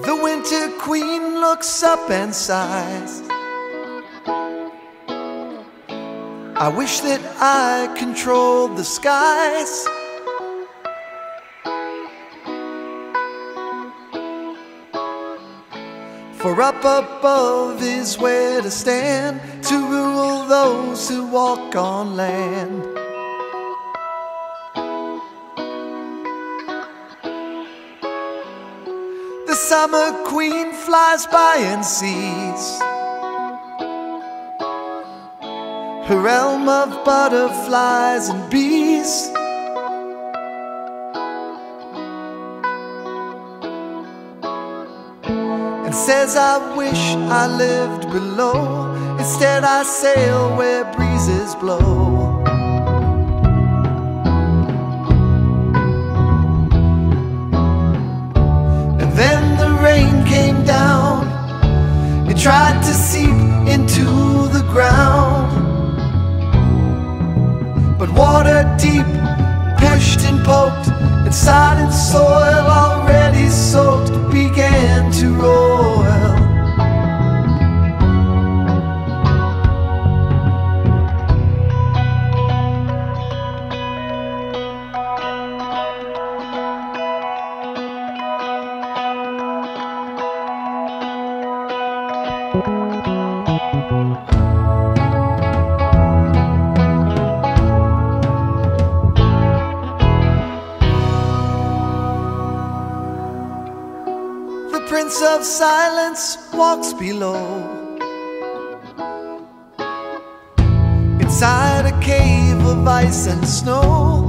The winter queen looks up and sighs. I wish that I controlled the skies. For up above is where to stand, to rule those who walk on land. The summer queen flies by and sees her realm of butterflies and bees. And says, I wish I lived below. Instead I sail where breezes blow. And then the rain came down. It tried to seep into the ground, but water deep pushed and poked, and sodden soil already soaked began to roil. The Prince of Silence walks below, inside a cave of ice and snow.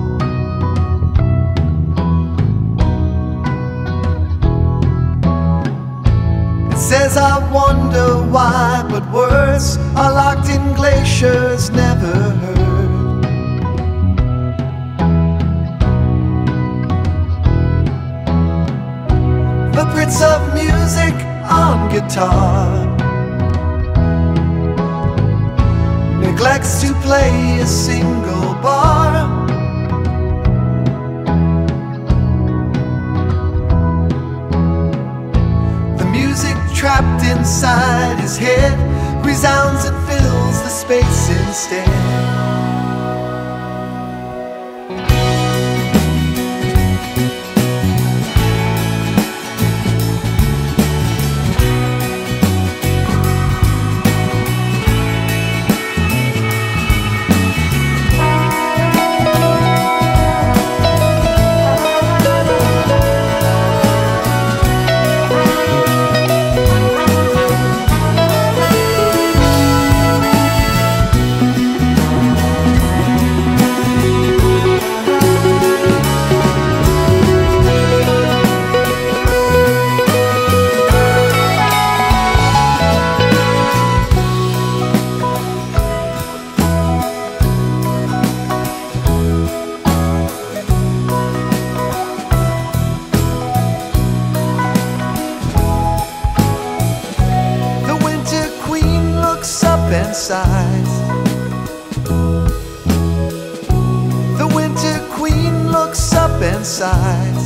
It says, I wonder why, but words are locked in glaciers never heard. The Prince of Music on guitar neglects to play a single bar. The music trapped inside his head resounds and fills the space instead. And sighs. The winter queen looks up and sighs.